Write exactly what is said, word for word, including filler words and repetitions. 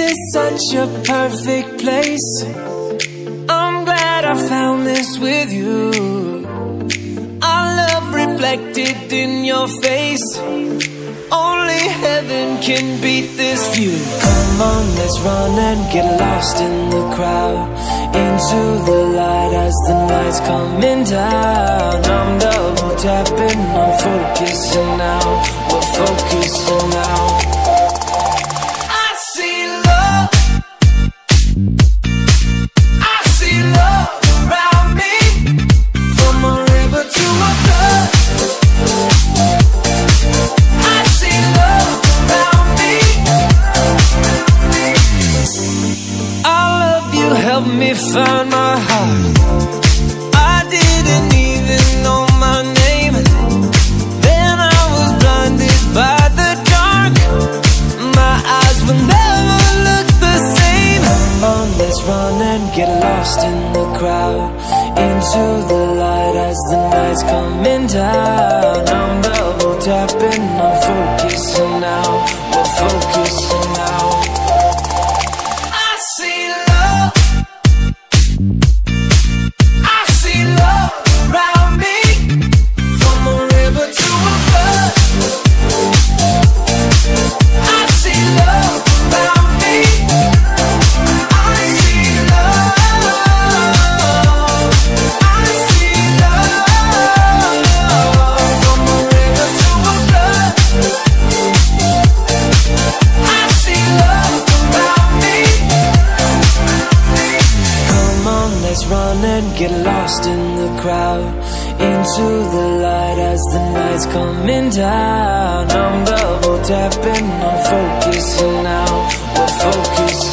is such a perfect place. I'm glad I found this with you. Our love reflected in your face. Only heaven can beat this view. Come on, let's run and get lost in the crowd. Into the light as the night's coming down. I'm double tapping, I'm focusing now. We're focusing now. I see love. I see love around me. From a river to a flood. I see love around me. I love you, help me find my heart. I didn't even know my name. Then I was blinded by the dark. My eyes will never look the same. Come on, let's run and get lost in the crowd. Into the light as the night's coming down. I'm double tapping, I'm focusing now. We're focusing now. I see love. I see love around me. From a river to a flood. I see love around me. I see love. I see love. From a river to a flood. I see love around me. Come on, let's run and get lost in the crowd. Into the light as the night's coming down. I'm double tapping, I'm focusing now. We're focusing.